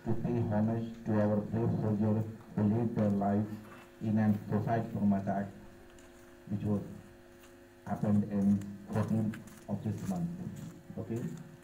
to pay homage to our brave soldiers who laid their lives in a suicide bomb attack which was happened in 14th of this month. Okay?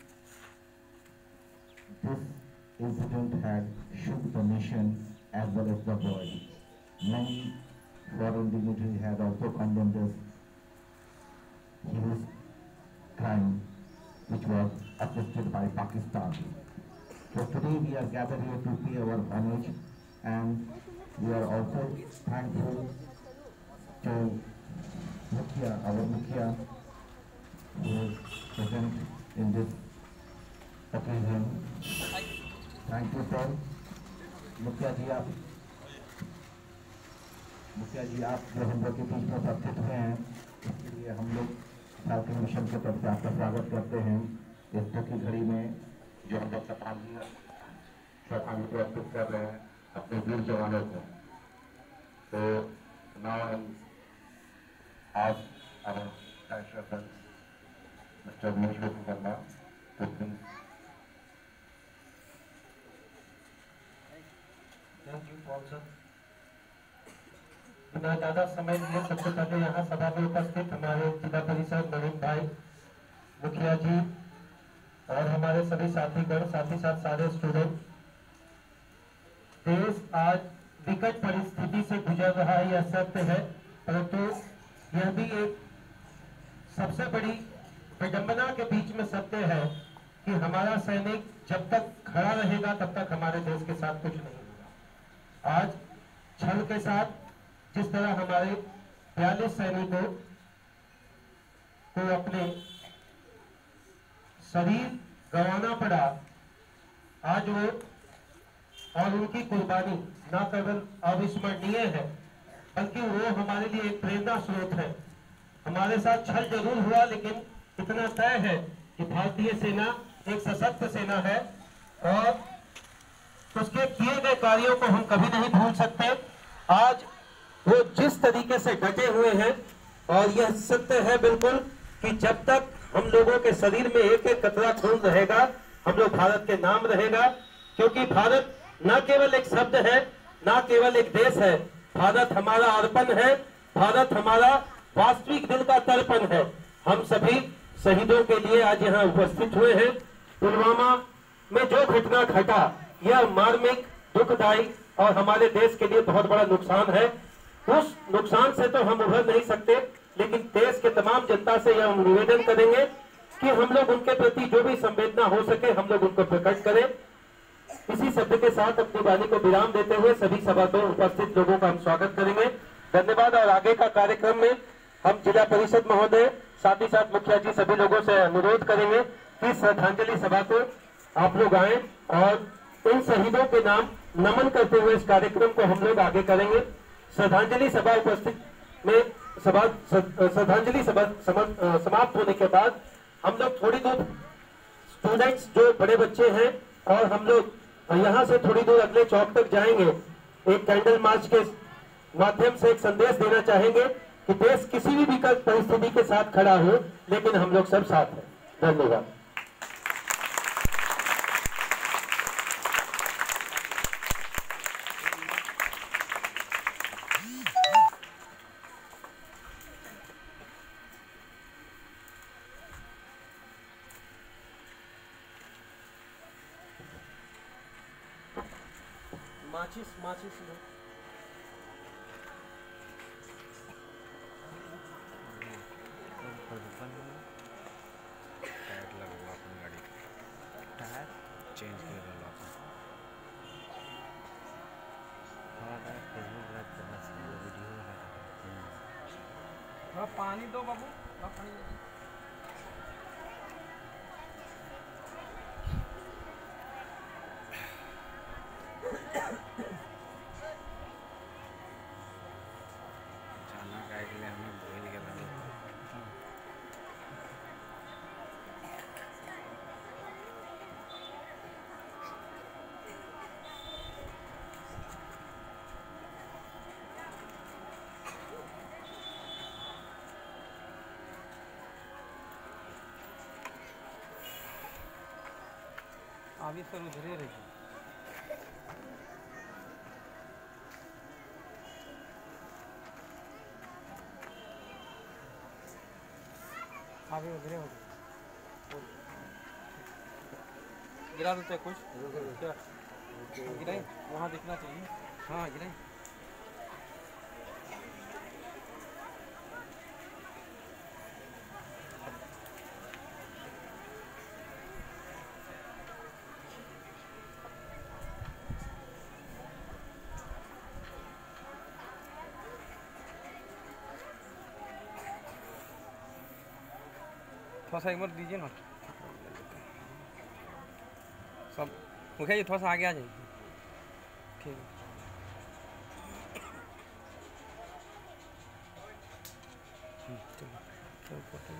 This incident had shook the nation as well as the world. Many foreign dignitaries had also condemned this heinous crime which was assisted by Pakistan. So today we are gathered here to pay our homage, and we are also thankful to Mukhya, our Mukhya, who is present in this occasion. Thank you sir. मुखिया जी आप जो हम लोग के बीच में उपस्थित हुए हैं, इसके लिए हम लोग साउथी मिशन की तरफ से आपका स्वागत करते हैं। इस दुख की घड़ी में जो हम लोग श्रद्धांजलि अर्पित कर रहे हैं अपने वीर जवानों को। तो नाउ आज mister Vinesh Verma to please. Thank you Paul sir. बिना ज़्यादा समय लिए सबसे पहले यहाँ सभा में उपस्थित हमारे जिला परिषद नवीन भाई, मुखिया जी और हमारे सभी साथीगण, साथ ही साथ सारे स्टूडेंट, देश आज विकट परिस्थिति से गुजर रहा है, यह सत्य है, परंतु यह भी एक सबसे बड़ी विडंबना के बीच में सत्य है कि हमारा सैनिक जब तक खड़ा रहेगा तब तक हमारे देश के साथ कुछ नहीं होगा। आज छल के साथ जिस तरह हमारे 42 सैनिकों को अपने शरीर गंवाना पड़ा, आज वो और उनकी कुर्बानी न केवल अविस्मरणीय है बल्कि वो हमारे लिए एक प्रेरणा स्रोत है। हमारे साथ छल जरूर हुआ, लेकिन इतना तय है कि भारतीय सेना एक सशक्त सेना है और उसके किए गए कार्यों को हम कभी नहीं भूल सकते। आज वो जिस तरीके से डटे हुए हैं, और यह सत्य है बिल्कुल कि जब तक हम लोगों के शरीर में एक एक कतरा खून रहेगा, हम लोग भारत के नाम रहेगा, क्योंकि भारत न केवल एक शब्द है, न केवल एक देश है, भारत हमारा अर्पण है, भारत हमारा वास्तविक दिल का तर्पण है। हम सभी शहीदों के लिए आज यहाँ उपस्थित हुए हैं। पुलवामा में जो घटना घटा, यह मार्मिक, दुखदायी और हमारे देश के लिए बहुत बड़ा नुकसान है। उस नुकसान से तो हम उभर नहीं सकते, लेकिन देश के तमाम जनता से यह निवेदन करेंगे कि हम लोग उनके प्रति जो भी संवेदना हो सके हम लोग उनको प्रकट करें। इसी शब्द के साथ अपनी वाणी को विराम देते हुए सभी सभा में उपस्थित लोगों का हम स्वागत करेंगे। धन्यवाद। और आगे का कार्यक्रम में हम जिला परिषद महोदय, साथ ही साथ मुखिया जी, सभी लोगों से अनुरोध करेंगे कि श्रद्धांजलि सभा को आप लोग आए और इन शहीदों के नाम नमन करते हुए इस कार्यक्रम को हम लोग आगे करेंगे। श्रद्धांजलि सभा उपस्थित में श्रद्धांजलि सभा समाप्त होने के बाद हम लोग थोड़ी दूर स्टूडेंट्स जो बड़े बच्चे हैं और हम लोग यहाँ से थोड़ी दूर अगले चौक तक जाएंगे। एक कैंडल मार्च के माध्यम से एक संदेश देना चाहेंगे कि देश किसी भी विकट परिस्थिति के साथ खड़ा हो, लेकिन हम लोग सब साथ हैं। धन्यवाद। माचिस लो। टायर लगवा अपनी गाड़ी टायर चेंज कर लो वीडियो। पानी दो बाबू, पानी दो। अभी सर उधरे रही। आगे उधरे हो गिरा देते कुछ क्या गिराए वहाँ दिखना चाहिए हाँ गिराए थोड़ा सा एक बार दीजिए ना सब मुखिया जी थोड़ा सा आगे आ जाइए ठीक है चलो चलो फोटो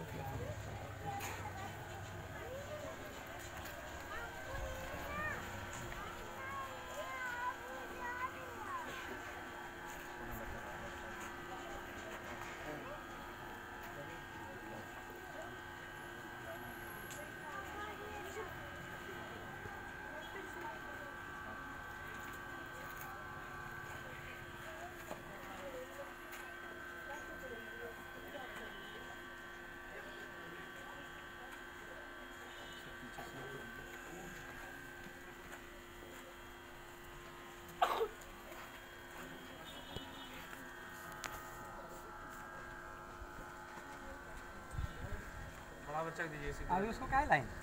बड़ा बच्चा दीजिए आगे उसको क्या लाइन